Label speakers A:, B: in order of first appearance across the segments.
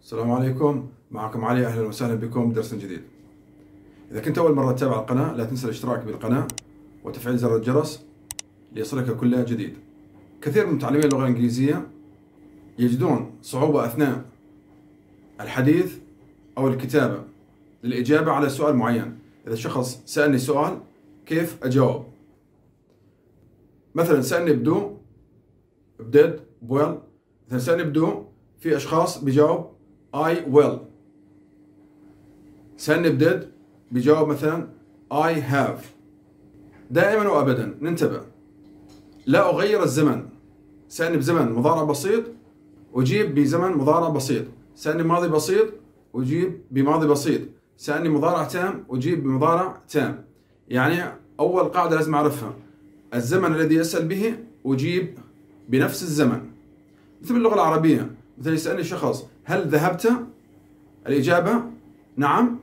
A: السلام عليكم، معكم علي. أهلا وسهلا بكم بدرس جديد. إذا كنت أول مرة تتابع القناة لا تنسى الاشتراك بالقناة وتفعيل زر الجرس ليصلك كل جديد. كثير من متعلمي اللغة الإنجليزية يجدون صعوبة أثناء الحديث أو الكتابة للإجابة على سؤال معين. إذا شخص سألني سؤال كيف أجاوب؟ مثلا سألني بدو، بديد، بويل. مثلا سألني بدو، في أشخاص بيجاوب I will. سألني بديد بيجاوب مثلا I have. دائما وأبدا ننتبه، لا أغير الزمن. سألني بزمن مضارع بسيط أجيب بزمن مضارع بسيط. سألني ماضي بسيط أجيب بماضي بسيط. سألني مضارع تام أجيب بمضارع تام. يعني أول قاعدة لازم أعرفها، الزمن الذي يسأل به أجيب بنفس الزمن. مثل باللغة العربية، مثلا يسألني شخص هل ذهبت؟ الإجابة نعم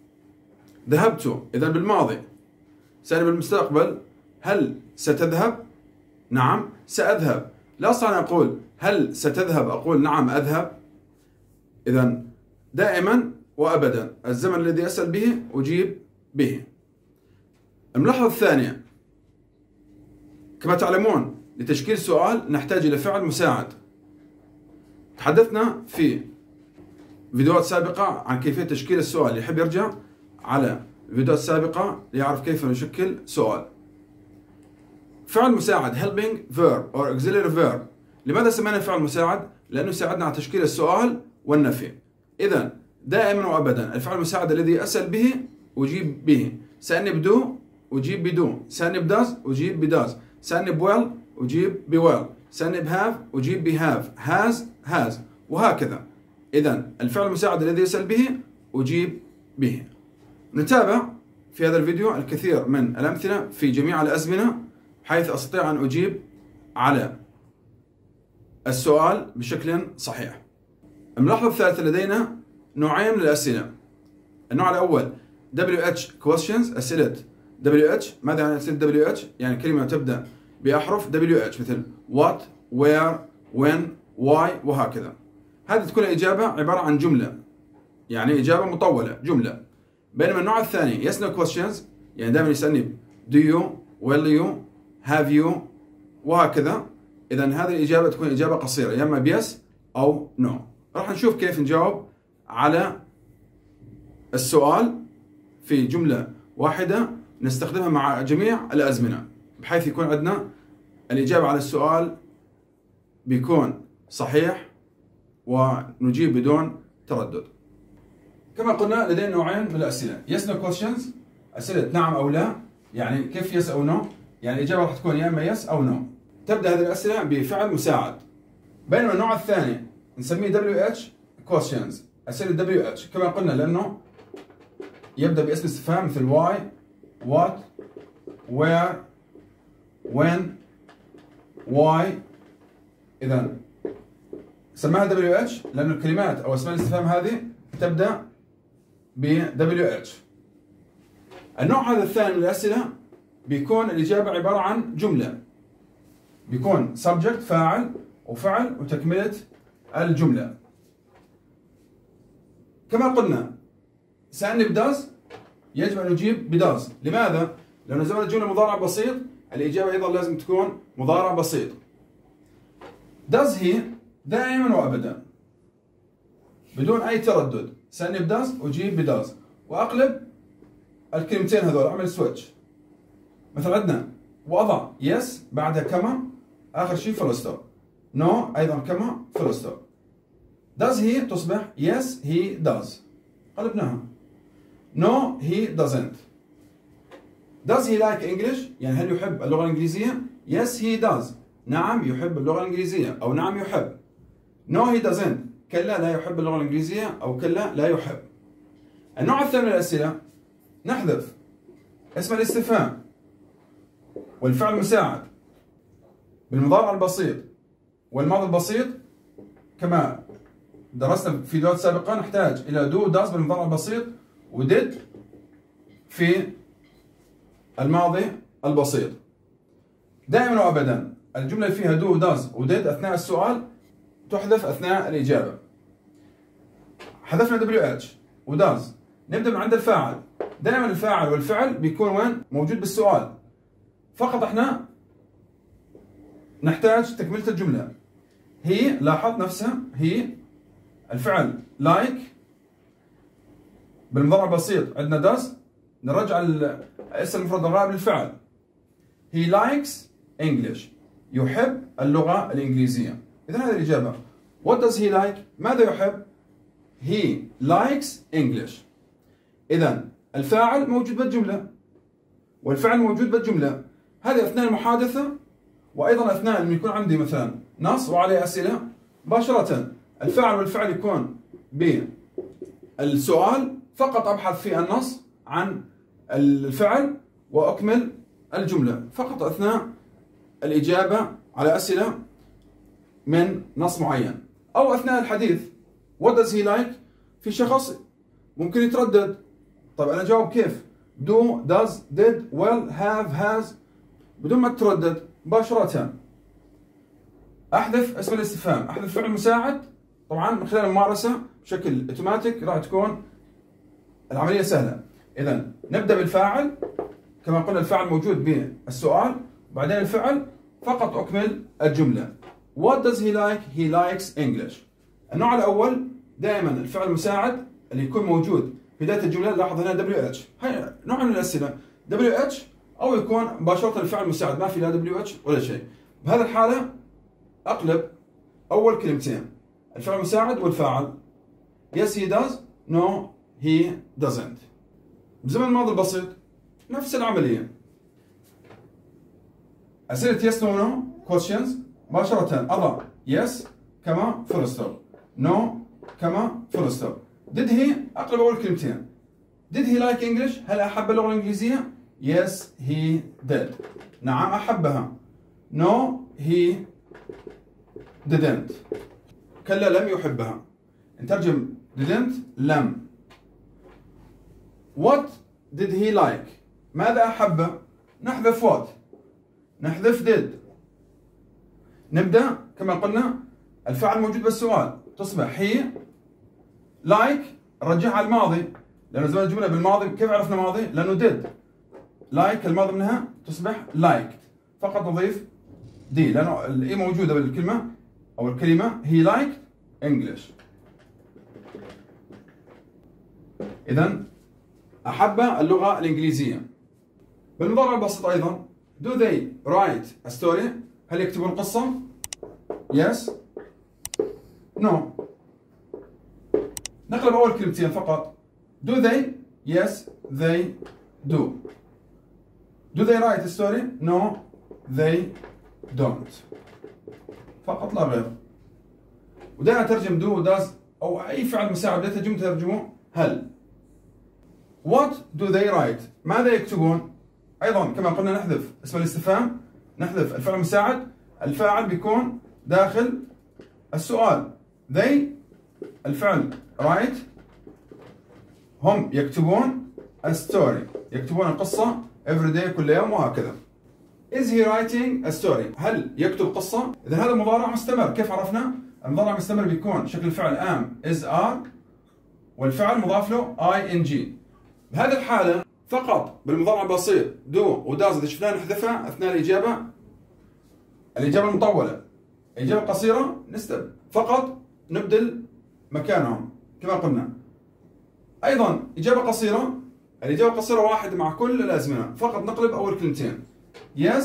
A: ذهبت، إذا بالماضي. سألني بالمستقبل هل ستذهب؟ نعم سأذهب. لا أستطيع أن أقول هل ستذهب أقول نعم أذهب. إذا دائما وأبدا الزمن الذي أسأل به أجيب به. الملاحظة الثانية، كما تعلمون لتشكيل سؤال نحتاج إلى فعل مساعد. تحدثنا في فيديوهات سابقة عن كيفية تشكيل السؤال، اللي يحب يرجع على الفيديوهات السابقة ليعرف كيف نشكل سؤال. فعل مساعد helping verb or auxiliary verb. لماذا سمينا فعل مساعد؟ لأنه يساعدنا على تشكيل السؤال والنفي. إذا دائما وأبدا الفعل المساعد الذي أسأل به أجيب به. سألني بدو أجيب بدو. سألني بداز أجيب بداز. سألني بويل أجيب بويل. سألني بهاف أجيب بهاف. هاز هاز، وهكذا. إذا الفعل المساعد الذي يسأل به أجيب به. نتابع في هذا الفيديو الكثير من الأمثلة في جميع الأزمنة حيث أستطيع أن أجيب على السؤال بشكل صحيح. الملاحظة الثالثة، لدينا نوعين من الأسئلة. النوع الأول WH questions، أسئلة WH. ماذا يعني أسئلة WH؟ يعني كلمة تبدأ بأحرف WH مثل what, where, when, why وهكذا. هذه تكون الإجابة عبارة عن جملة، يعني إجابة مطولة جملة. بينما النوع الثاني yes no questions، يعني دائما يسألني do you, will you, have you وهكذا. إذا هذه الإجابة تكون إجابة قصيرة، يا إما بيس أو no. راح نشوف كيف نجاوب على السؤال في جملة واحدة نستخدمها مع جميع الأزمنة، بحيث يكون عندنا الإجابة على السؤال بيكون صحيح ونجيب بدون تردد. كما قلنا لدينا نوعين من الأسئلة، yes no questions، أسئلة نعم أو لا، يعني كيف yes أو no، يعني الإجابة راح تكون يا إما yes أو no. تبدأ هذه الأسئلة بفعل مساعد. بينما النوع الثاني نسميه WH questions، أسئلة WH كما قلنا لأنه يبدأ باسم استفهام مثل why, what, where, when, why. إذا سماها WH لأن الكلمات أو أسماء الاستفهام هذه تبدأ ب WH. النوع هذا الثاني من الأسئلة بيكون الإجابة عبارة عن جملة، بيكون subject فاعل وفعل وتكملة الجملة. كما قلنا سألني بداز يجب أن نجيب بداز. لماذا؟ لأنه زمن الجملة مضارع بسيط، الإجابة أيضا لازم تكون مضارع بسيط. does he دائما وأبدا بدون أي تردد. سألني بداز أجيب بداز، وأقلب الكلمتين هذول، أعمل سويتش. مثلا عندنا وأضع yes بعدها كما، آخر شيء فول ستوب. no أيضا كما فول ستوب. does he تصبح yes he does، قلبناها. no he doesn't. does he like English، يعني هل يحب اللغة الإنجليزية؟ yes he does، نعم يحب اللغة الإنجليزية أو نعم يحب. no he doesn't، كلا لا يحب اللغة الإنجليزية أو كلا لا يحب. النوع الثاني من الأسئلة نحذف اسم الاستفهام والفعل المساعد بالمضارع البسيط والماضي البسيط. كما درسنا في فيديوهات سابقة نحتاج إلى do does بالمضارع البسيط ودid في الماضي البسيط. دائما وأبدا الجملة فيها do does ودid أثناء السؤال تحذف أثناء الإجابة. حذفنا WH وداز. نبدأ من عند الفاعل. دائما الفاعل والفعل بيكون وين؟ موجود بالسؤال. فقط احنا نحتاج تكملة الجملة. هي، لاحظ نفسها، هي الفعل لايك بالمضارع البسيط عندنا داز، نرجع الاسم المفرد الغائب للفعل. He likes English. يحب اللغة الإنجليزية. إذا هذه الإجابة. What does he like؟ ماذا يحب؟ He likes English. إذا الفاعل موجود بالجملة والفعل موجود بالجملة. هذه أثناء المحادثة، وأيضا أثناء لما يكون عندي مثلا نص وعليه أسئلة مباشرة. الفاعل والفعل يكون بالسؤال، فقط أبحث في النص عن الفعل وأكمل الجملة فقط أثناء الإجابة على أسئلة من نص معين. أو أثناء الحديث. What does he like؟ في شخص ممكن يتردد. طيب أنا أجاوب كيف؟ do, does, did, will, have, has، بدون ما تتردد مباشرة. أحذف اسم الاستفهام، أحذف فعل مساعد. طبعا من خلال الممارسة بشكل اوتوماتيك راح تكون العملية سهلة. إذا نبدأ بالفاعل، كما قلنا الفاعل موجود بالسؤال، بعدين الفعل، فقط أكمل الجملة. What does he like؟ He likes English. النوع الأول دائما الفعل المساعد اللي يكون موجود في بداية الجملة. لاحظ هنا WH، هاي نوع من الأسئلة WH، أو يكون مباشرة الفعل المساعد ما في لا WH ولا شيء. بهذه الحالة أقلب أول كلمتين، الفعل المساعد والفاعل. Yes he does، no he doesn't. بزمن الماضي البسيط نفس العملية. أسئلة yes no no questions مباشرة أضع yes كما full stop، no كما full stop. did he أقلب أول كلمتين. did he like English؟ هل أحب اللغة الإنجليزية؟ yes he did. نعم أحبها. no he didn't. كلا لم يحبها. نترجم didn't لم. what did he like؟ ماذا أحب؟ نحذف what، نحذف did. نبدأ كما قلنا الفعل موجود بالسؤال، تصبح he like، رجعها الماضي لأنه زمان الجملة بالماضي. كيف عرفنا ماضي؟ لأنه did. like الماضي منها تصبح liked، فقط نضيف دي لأنه الإي موجودة بالكلمة أو الكلمة he liked English. إذا أحب اللغة الإنجليزية. بالمضارع البسيط أيضا do they write a story؟ هل يكتبون قصة؟ yes no. نقلب أول كلمتين فقط. do they؟ yes they do. do they write a story؟ no they don't. فقط لا غير. ودائما ترجم do does أو أي فعل مساعد بداية الجملة ترجمه هل. what do they write؟ ماذا يكتبون؟ أيضا كما قلنا نحذف اسم الاستفهام، نحذف الفعل المساعد. الفاعل بيكون داخل السؤال. they الفعل write، هم يكتبون a story، يكتبون القصة every day كل يوم وهكذا. is he writing a story؟ هل يكتب قصة؟ إذا هذا مضارع مستمر. كيف عرفنا؟ المضارع مستمر بيكون شكل الفعل am is are والفعل مضاف له ing. بهذه الحالة فقط بالمضارع البسيط do و does إذا شفناه نحذفها أثناء الإجابة المطولة. الإجابة القصيرة فقط نبدل مكانهم كما قلنا. أيضا إجابة قصيرة، الإجابة القصيرة واحد مع كل الأزمنة، فقط نقلب أول كلمتين yes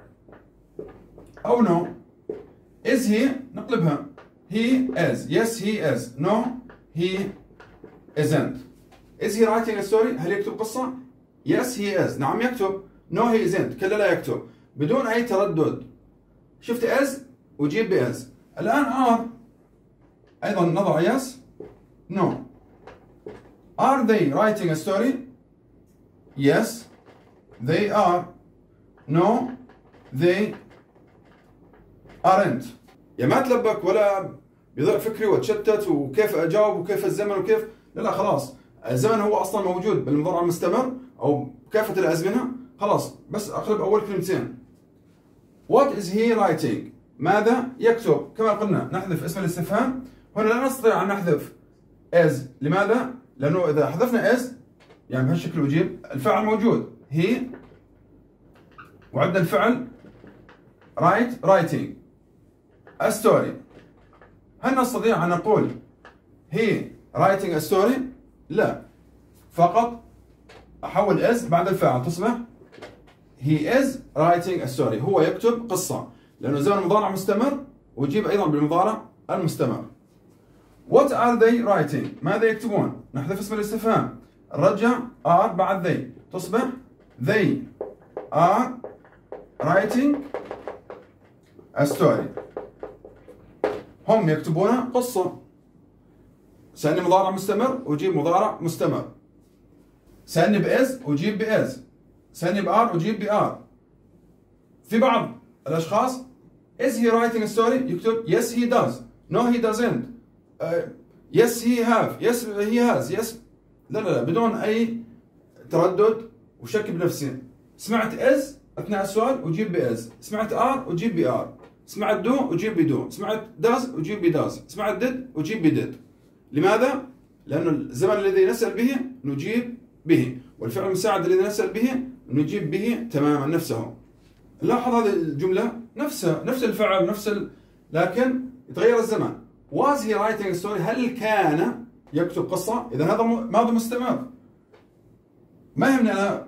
A: أو no. is he نقلبها he is، yes he is، no he isn't. is he writing a story؟ هل يكتب قصة؟ yes he is، نعم يكتب. no he isn't، كلا لا يكتب، بدون أي تردد. شفت is وجيب ب is. الآن are أيضا نضع yes no. are they writing a story؟ yes they are، no they aren't. يا ما تلبك ولا بيضيع فكري وتشتت وكيف أجاوب وكيف الزمن وكيف لا خلاص. الزمن هو أصلا موجود بالمضارع المستمر أو كافة الأزمنة. خلاص بس أقلب أول كلمتين. what is he writing؟ ماذا يكتب؟ كما قلنا نحذف اسم الاستفهام. هنا لا نستطيع أن نحذف is. لماذا؟ لأنه إذا حذفنا is يعني بهالشكل أجيب الفعل موجود he، وعندنا الفعل writing a story. هل نستطيع أن نقول he writing a story؟ لا، فقط أحول is بعد الفعل تصبح he is writing a story. هو يكتب قصة، لأنه زمن مضارع مستمر، ويجيب أيضا بالمضارع المستمر. What are they writing؟ ماذا يكتبون؟ نحذف اسم الاستفهام، نرجع are بعد they تصبح they are writing a story. هم يكتبون قصة. سألني مضارع مستمر وجيب مضارع مستمر. سألني بإز وجيب بإز. سألني بآر وجيب بآر. في بعض الأشخاص is he writing a story يكتب yes he does, no he doesn't, yes he have, yes he has, yes. لا بدون أي تردد وشك بنفسي. سمعت is أثناء السؤال وجيب بإز. سمعت آر وجيب بآر. سمعت دو وجيب بدو. سمعت does وجيب بداز. سمعت did وجيب بدid. لماذا؟ لأنه الزمن الذي نسأل به نجيب به، والفعل المساعد الذي نسأل به نجيب به تماما نفسه. لاحظ هذه الجملة نفس الفعل لكن يتغير الزمن. Was he writing a story؟ هل كان يكتب قصة؟ إذا هذا ماضي مستمر. ما يهمني أنا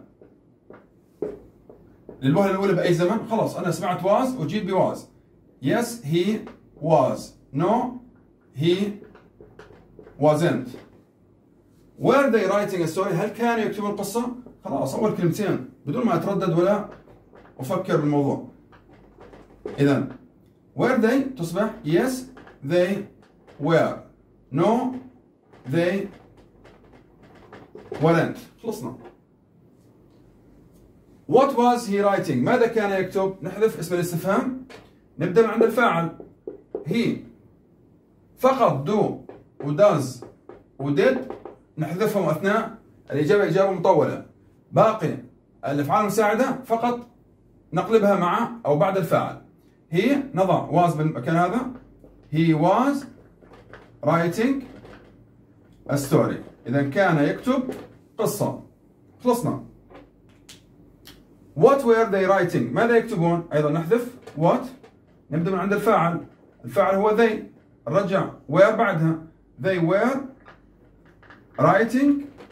A: للوهلة الأولى بأي زمن، خلاص أنا سمعت was وجيب was. Yes he was. No he wasn't. Were they writing a story؟ هل كانوا يكتبون قصة؟ خلاص أول كلمتين بدون ما أتردد ولا أفكر بالموضوع. إذا were they تصبح yes they were. No they weren't. خلصنا. What was he writing؟ ماذا كان يكتب؟ نحذف اسم الاستفهام، نبدأ من عند الفاعل he. فقط do وdoes ودid نحذفهم أثناء الإجابة إجابة مطولة. باقي الأفعال المساعدة فقط نقلبها مع أو بعد الفاعل. هي نضع was بالمكان هذا. he was writing a story. إذا كان يكتب قصة. خلصنا. what were they writing؟ ماذا يكتبون؟ أيضا نحذف what، نبدأ من عند الفاعل. الفاعل هو they، نرجع were بعدها. they were writing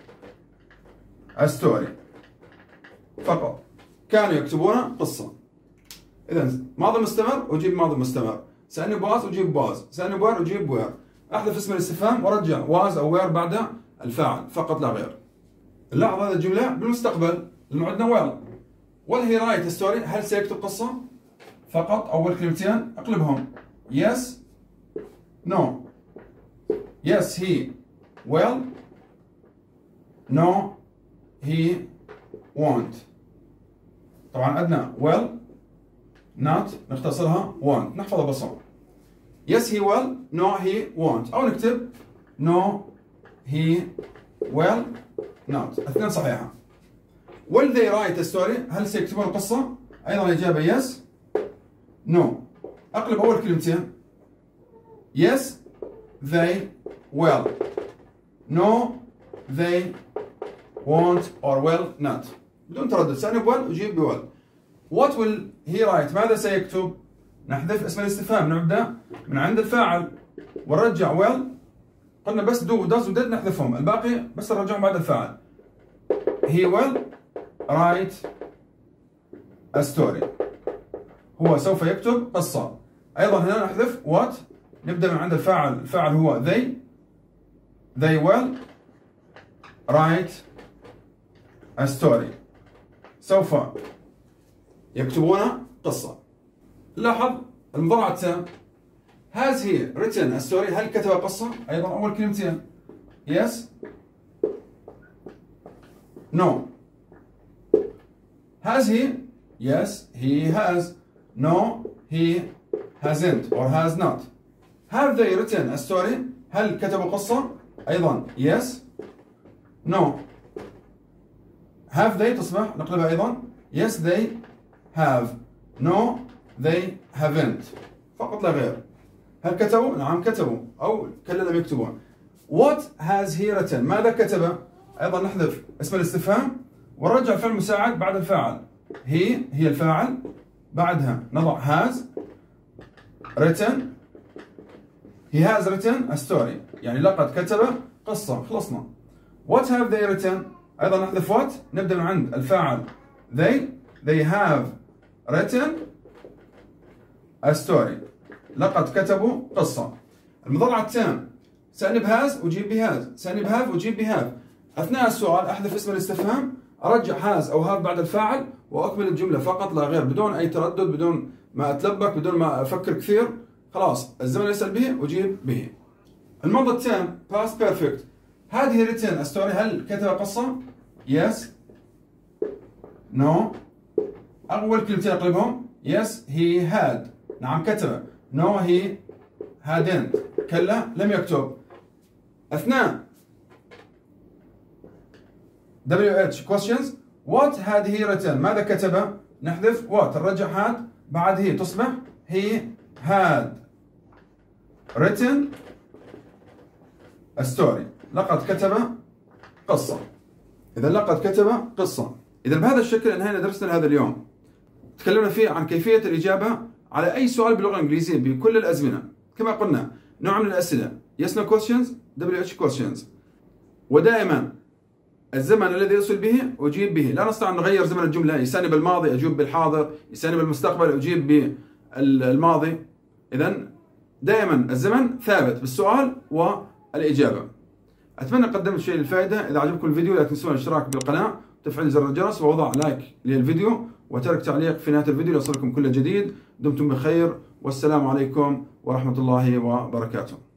A: a story. فقط كانوا يكتبون قصة. إذا ماضي مستمر وجيب ماضي مستمر. سألني باز وجيب باز. سألني وير وجيب وير. أحذف اسم الاستفهام وأرجع واز أو وير بعد الفاعل فقط لا غير. لاحظ هذه الجملة بالمستقبل لأنه عندنا ويل. will he write a story؟ هل سيكتب قصة؟ فقط أول كلمتين أقلبهم yes no. yes he will. no he won't. طبعا عندنا will not نختصرها won't نحفظها بصوت. yes he will no he won't، أو نكتب no he will not. اثنين صحيحة. will they write a story؟ هل سيكتبون القصة؟ أيضا الإجابة yes no. أقلب أول كلمتين yes they will. no they won't or will not. بدون تردد. سألني بويل وجيب بويل. what will he write؟ ماذا سيكتب؟ نحذف اسم الاستفهام، نبدأ من عند الفاعل ونرجع will. قلنا بس do does ودid نحذفهم، الباقي بس نرجعهم بعد الفاعل. he will write a story. هو سوف يكتب قصة. أيضا هنا نحذف what، نبدأ من عند الفاعل. الفاعل هو they will write a story. سوف يكتبون قصة. لاحظ المضارع التام has he written a story؟ هل كتب قصة؟ أيضا أول كلمتين yes no. has he؟ yes he has. no he hasn't or has not. have they written a story؟ هل كتبوا قصة؟ أيضا yes no. have they تصبح نقلبها أيضا yes they have. no they haven't. فقط لا غير. هل كتبوا؟ نعم كتبوا، أو كلا لم يكتبون. What has he written؟ ماذا كتب؟ أيضا نحذف اسم الاستفهام ونرجع فعل مساعد بعد الفاعل. هي الفاعل، بعدها نضع has written. He has written a story، يعني لقد كتب قصة. خلصنا. What have they written؟ أيضا نحذف what، نبدأ من عند الفاعل they have written a story، لقد كتبوا قصة. المضارع التام سألني بهاز وجيب بهاز، سألني بهاف وجيب بهاف. أثناء السؤال أحذف اسم الاستفهام، أرجع هاز أو هاف بعد الفاعل وأكمل الجملة فقط لا غير، بدون أي تردد، بدون ما أتلبك، بدون ما أفكر كثير. خلاص الزمن يسأل به وجيب به. الماضي التام past perfect. had he written a story؟ هل كتب قصة؟ yes no. أول كلمتين أقلبهم. yes he had، نعم كتب. no he hadn't، كلا لم يكتب. أثناء WH questions what had he written؟ ماذا كتب؟ نحذف what، نرجع had بعد he تصبح he had written a story، لقد كتب قصة. إذا لقد كتب قصة. إذا بهذا الشكل انهينا درسنا هذا اليوم. تكلمنا فيه عن كيفية الإجابة على أي سؤال باللغة الإنجليزية بكل الأزمنة. كما قلنا نوع من الأسئلة yes no questions WH questions، ودائما الزمن الذي يصل به أجيب به. لا نستطيع أن نغير زمن الجملة، يساني بالماضي أجيب بالحاضر، يساني بالمستقبل أجيب بالماضي. إذن دائما الزمن ثابت بالسؤال والإجابة. أتمنى قدمت شيء للفائدة. إذا عجبكم الفيديو لا تنسون الاشتراك بالقناة وتفعيل زر الجرس ووضع لايك للفيديو وترك تعليق في نهاية الفيديو ليصلكم كل جديد. دمتم بخير والسلام عليكم ورحمة الله وبركاته.